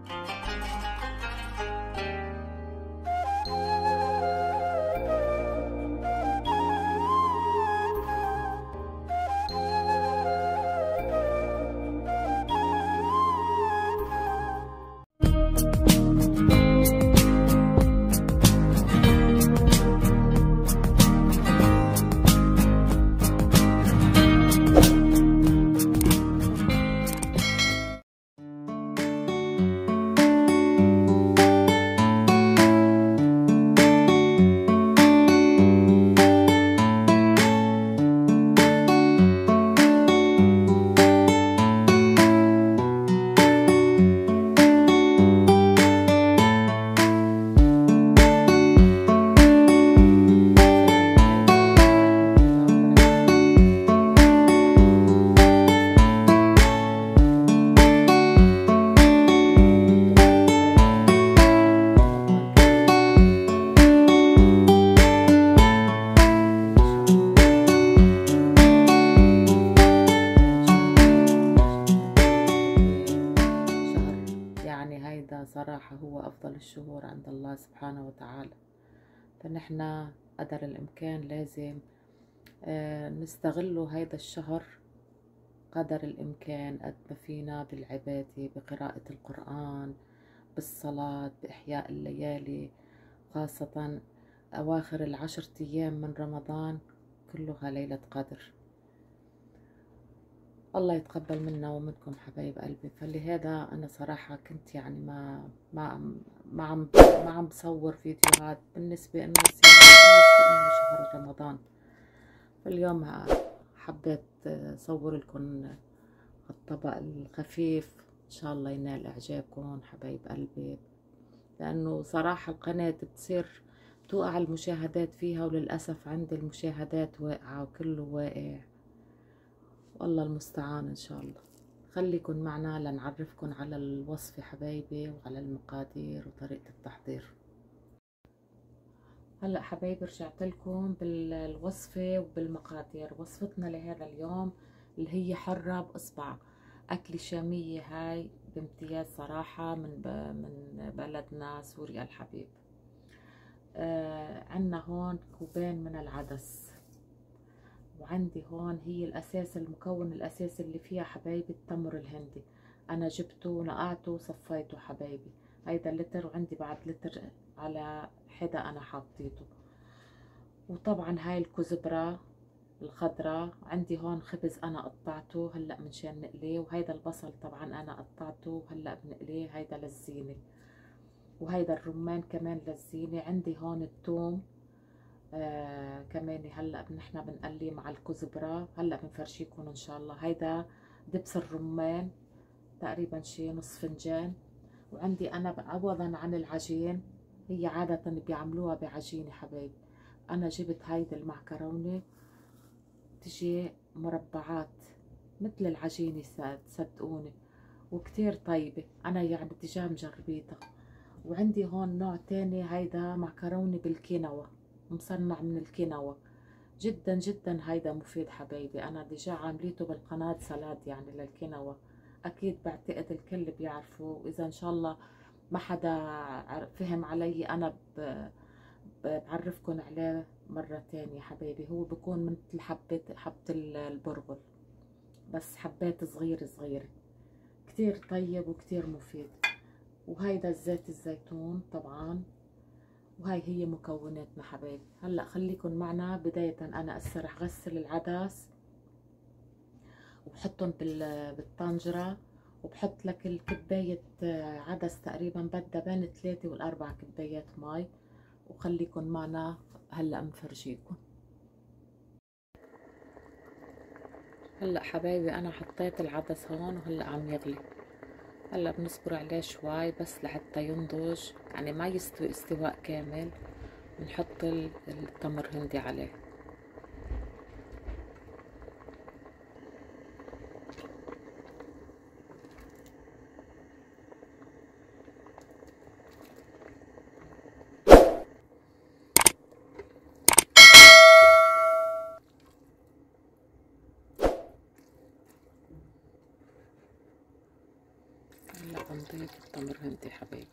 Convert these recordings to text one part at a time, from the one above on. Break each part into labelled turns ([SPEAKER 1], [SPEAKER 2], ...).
[SPEAKER 1] صراحة هو أفضل الشهور عند الله سبحانه وتعالى. فنحن قدر الإمكان لازم نستغله هيدا الشهر قدر الإمكان قد ما فينا بالعبادة، بقراءة القرآن، بالصلاة، بإحياء الليالي، خاصة أواخر ال10 أيام من رمضان كلها ليلة قدر. الله يتقبل منا ومنكم حبايب قلبي. فلهذا أنا صراحة كنت يعني ما عم بصور فيديوهات بالنسبة إنه الصيام، بالنسبة إنه شهر رمضان. فاليوم حبيت أصور لكم الطبق الخفيف، إن شاء الله ينال إعجابكم حبايب قلبي، لأنه صراحة القناة بتوقع المشاهدات فيها، وللأسف عندي المشاهدات واقعة وكله واقع، والله المستعان. إن شاء الله خليكن معنا لنعرفكن على الوصفة حبايبي، وعلى المقادير وطريقة التحضير. هلأ حبايبي رجعت لكم بالوصفة وبالمقادير. وصفتنا لهذا اليوم اللي هي حرة بإصبع، أكلة شامية هاي بامتياز صراحة، من بلدنا سوريا الحبيب. عنا هون كوبين من العدس، وعندي هون هي الأساس، المكون الأساسي اللي فيها حبايبي التمر الهندي. أنا جبته ونقعته وصفيته حبايبي، هيدا لتر، وعندي بعد لتر على حدا أنا حاطيته. وطبعا هاي الكزبرة الخضراء، عندي هون خبز أنا قطعته هلأ منشان نقليه، وهيدا البصل طبعا أنا قطعته هلأ بنقليه، هيدا للزينة. وهيدا الرمان كمان للزينة. عندي هون الثوم كمان هلا نحن بنقليه مع الكزبرة، هلا بنفرجيكم ان شاء الله. هيدا دبس الرمان تقريبا شي نص فنجان. وعندي انا عوضا عن العجين، هي عادة بيعملوها بعجينة حبايبي، انا جبت هيدي المعكرونة تجي مربعات مثل العجينة، صدقوني وكتير طيبة، انا يعني ديجا مجربيتها. وعندي هون نوع تاني، هيدا معكرونة بالكينوا، مصنع من الكينوا، جدا جدا هيدا مفيد حبايبي. انا ديجا عامليته بالقناة سلاد يعني للكينوا، اكيد بعتقد الكل بيعرفوا، واذا ان شاء الله ما حدا فهم علي انا بعرفكن عليه مرة تانية حبايبي. هو بكون مثل حبة البرغل، بس حبات صغيرة كتير طيب وكتير مفيد. وهيدا زيت الزيتون طبعا. وهاي هي مكوناتنا حبايبي. هلا خليكن معنا. بداية انا رح غسل العدس وبحطهم بالطنجرة، وبحط لك الكباية عدس تقريبا بدها بين 3 و4 كبايات مي. وخليكن معنا هلا مفرجيكم. هلا حبايبي انا حطيت العدس هون وهلا عم يغلي. هلا بنصبر عليه شوي بس لحتى ينضج، يعني ما يستوي استواء كامل. بنحط التمر هندي عليه. هلا بنضيف التمر هندي حبايبي.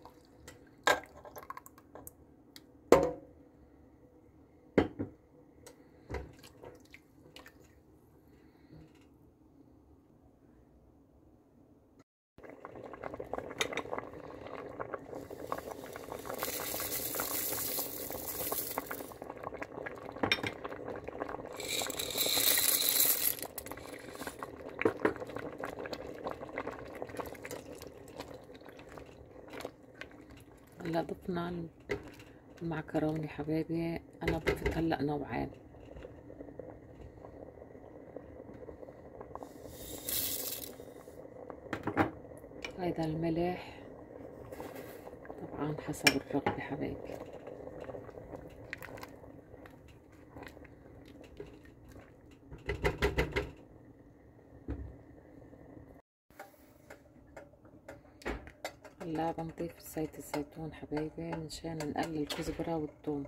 [SPEAKER 1] هلا ضفنا المعكرونة حبايبي. انا ضفت هلا نوعين. هيدا الملح طبعا حسب الرغبة حبايبي. هلا بنضيف زيت الزيتون حبايبي منشان نقلل الكزبرة والثوم.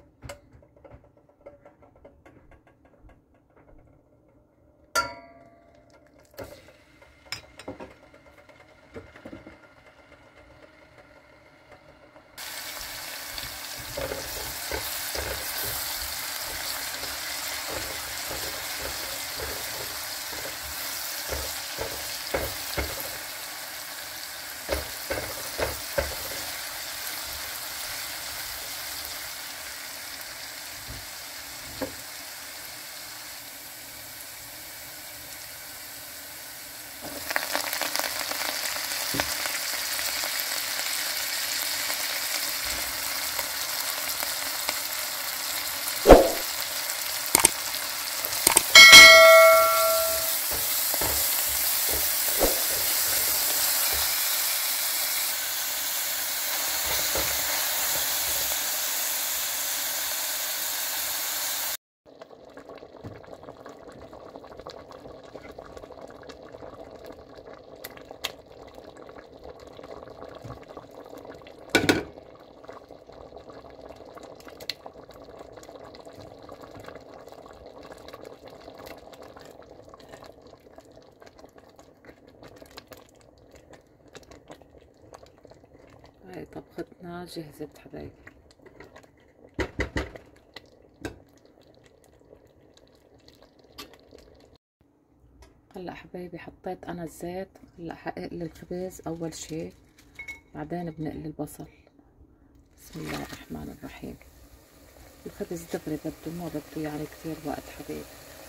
[SPEAKER 1] هاي طبختنا جهزت حبايبي. هلا حبايبي حطيت انا الزيت. هلا حققلي الخبز اول شي، بعدين بنقلي البصل. بسم الله الرحمن الرحيم. الخبز دغري بده، ما بده يعني كتير وقت حبايبي.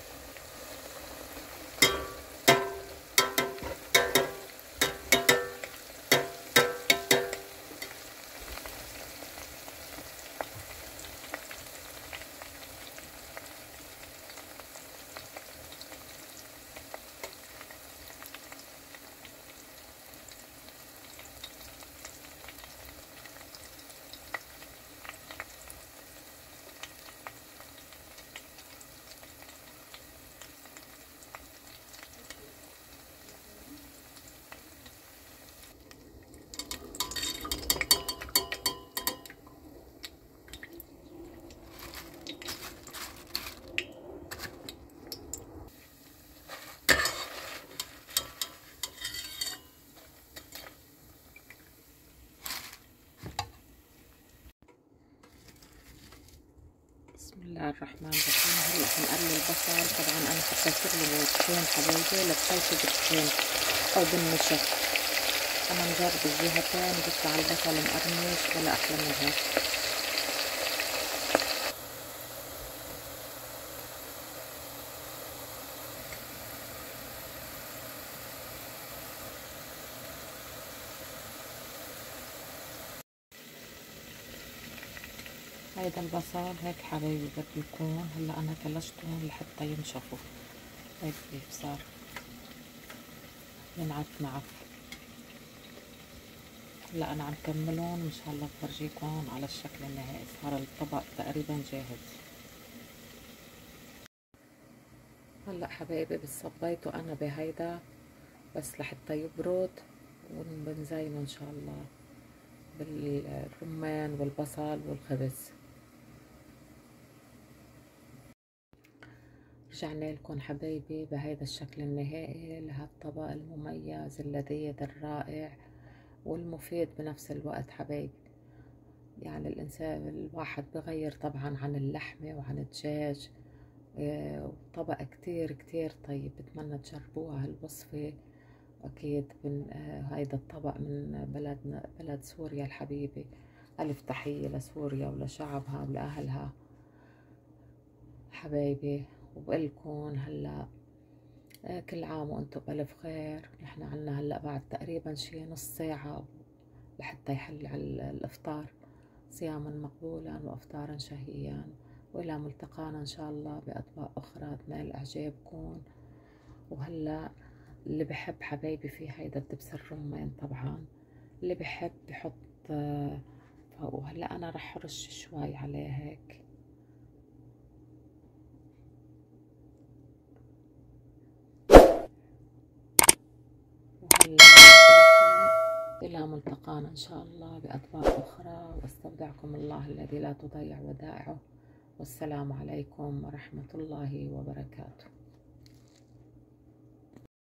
[SPEAKER 1] بسم الله الرحمن الرحيم. هلا حنقلي البصل. طبعا انا حطيت له بيضتين حبايبي لتخلطه بالطحين او بالنشا. انا مجرب الجهتين بيطلع البصل مقرمش ولا احلى من هيك. هيدا البصل هيك حبايبي بده يكون. هلا انا كلشتهم لحتى ينشفوا. هيك كيف صار ينعت معه. هلا انا عم كملهم ان شاء الله بفرجيكم على الشكل النهائي. صار الطبق تقريبا جاهز. هلا حبايبي صبيته انا بهيدا بس لحتى يبرد، وبنزينه ان شاء الله بالرمان والبصل والخبز. رجعنا لكم حبايبي بهذا الشكل النهائي لهالطبق المميز اللذيذ الرائع والمفيد بنفس الوقت حبايبي. يعني الإنسان الواحد بغير طبعا عن اللحمة وعن الدجاج. طبق كتير كتير طيب، بتمنى تجربوها هالوصفة أكيد. من هيدا الطبق من بلدنا، بلد سوريا الحبيبة. ألف تحية لسوريا ولشعبها ولأهلها حبايبي. وبقلكن هلأ كل عام وانتم بألف خير. نحن عنا هلأ بعد تقريبا شي نص ساعة لحتى يحل على الإفطار. صياما مقبولا وإفطارا شهيا، وإلى ملتقانا إن شاء الله بأطباق أخرى تنال إعجابكم. وهلأ اللي بحب حبايبي في هيدا الدبس الرمان طبعا، اللي بحب بحط وهلأ أنا رح أرش شوي عليه هيك. وهلأ إلى ملتقانا إن شاء الله بأطباق أخرى، واستودعكم الله الذي لا تضيع ودائعه. والسلام عليكم ورحمة الله وبركاته.